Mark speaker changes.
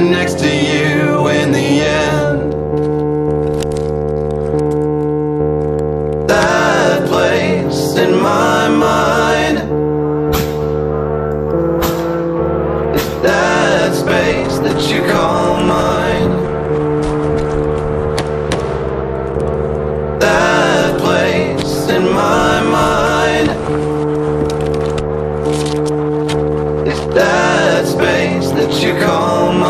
Speaker 1: stand next to you in the end. That place in my mind, that space that you call mine, that place in my mind, is that space that you call mine.